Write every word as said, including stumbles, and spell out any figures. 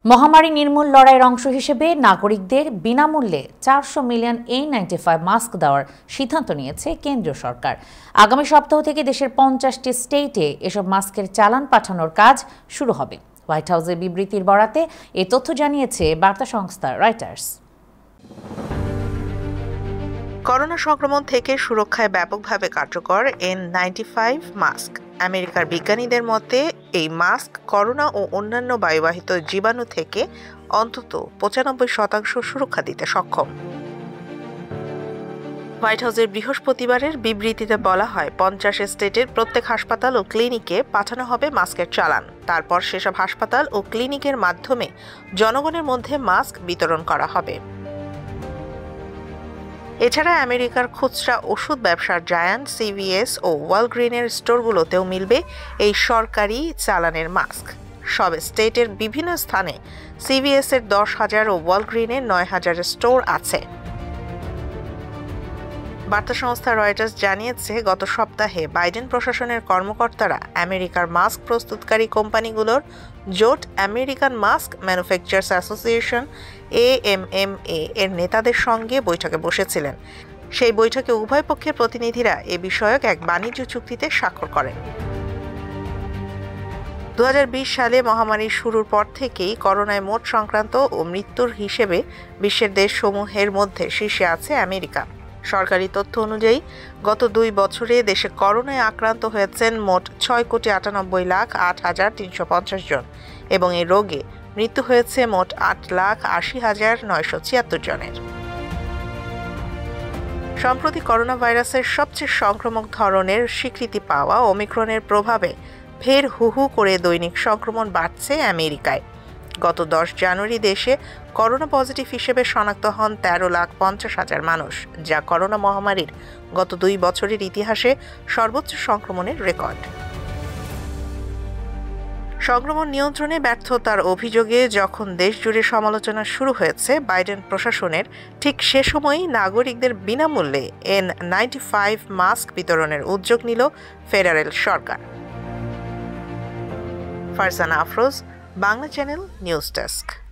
মহামারী নির্মূল লড়াইয়ের অংশ হিসেবে নাগরিকদের বিনামূল্যে চারশো million N ninety five mask দেওয়ার সিদ্ধান্ত নিয়েছে কেন্দ্রীয় সরকার। আগামী সপ্তাহ থেকে দেশের পঞ্চাশটি স্টেটে এসব মাস্কের চালান পাঠানোর কাজ শুরু হবে। হোয়াইট হাউসের বিবৃতির বরাতে এ তথ্য জানিয়েছে বার্তা সংস্থা রয়টার্স। করোনা সংক্রমণ থেকে সুরক্ষায় ব্যাপকভাবে কার্যকর এন নাইনটি ফাইভ মাস্ক। আমেরিকার বিজ্ঞানীদের মতে এই মাস্ক করোনা ও অন্যান্য বায়ুবাহিত জীবাণু থেকে অন্তত পঁচানব্বই শতাংশ সুরক্ষা দিতে সক্ষম। হোয়াইট হাউসের বৃহস্পতিবারের বিবৃতিতে বলা হয়, পঞ্চাশ স্টেটের প্রত্যেক হাসপাতাল ও ক্লিনিকে পাঠানো হবে মাস্কের চালান। তারপর সেসব হাসপাতাল ও ক্লিনিকের মাধ্যমে জনগণের মধ্যে মাস্ক বিতরণ করা হবে। এছাড়া আমেরিকার খুচরা ওষুধ ব্যবসার জায়ান্ট সিভিএস ও ওয়ালগ্রিনের স্টোরগুলোতেও মিলবে এই সরকারি চালানের মাস্ক। সব স্টেটের বিভিন্ন স্থানে সিভিএস এর দশ হাজার ও ওয়ালগ্রিনের নয় হাজার স্টোর আছে। বার্তা সংস্থা রয়টার্স জানিয়েছে, গত সপ্তাহে বাইডেন প্রশাসনের কর্মকর্তারা আমেরিকার মাস্ক প্রস্তুতকারী কোম্পানিগুলোর জোট American mask manufacturers association A M M A এর নেতাদের সঙ্গে বৈঠকে বসেছিলেন। সেই বৈঠকে উভয় পক্ষের প্রতিনিধিরা এ বিষয়ক এক বাণিজ্য চুক্তিতে স্বাক্ষর করেন। দু হাজার বিশ সালে মহামারীর শুরুর পর থেকেই করোনায় মোট সংক্রান্ত ও মৃত্যুর হিসেবে বিশ্বের দেশসমূহের মধ্যে শীর্ষে আছে আমেরিকা। সরকারি তথ্য অনুযায়ী গত দুই বছরে দেশে করোনায় আক্রান্ত হয়েছেন মোট ছয় কোটি আটানব্বই লাখ আট হাজার তিনশো পঞ্চাশ জন এবং এই রোগে মৃত্যু হয়েছে মোট আট লাখ আশি হাজার নয়শো ছিয়াত্তর জনের। সম্প্রতি করোনা ভাইরাসের সবচেয়ে সংক্রামক ধরনের স্বীকৃতি পাওয়া ওমিক্রনের প্রভাবে ফের হু হু করে দৈনিক সংক্রমণ বাড়ছে আমেরিকায়। গত দশ জানুয়ারি দেশে করোনা পজিটিভ হিসেবে শনাক্ত হন তেরো লাখ পঞ্চাশ হাজার মানুষ, যা করোনা মহামারীর গত দুই বছরের ইতিহাসে সর্বোচ্চ সংক্রমণের রেকর্ড। সংক্রমণ নিয়ন্ত্রণে ব্যর্থতার অভিযোগে যখন দেশজুড়ে সমালোচনা শুরু হয়েছে বাইডেন প্রশাসনের, ঠিক সে সময়ই নাগরিকদের বিনামূল্যে এন নাইনটি ফাইভ মাস্ক বিতরণের উদ্যোগ নিল ফেডারেল সরকার। Farzana Afroz, Bangla channel news desk.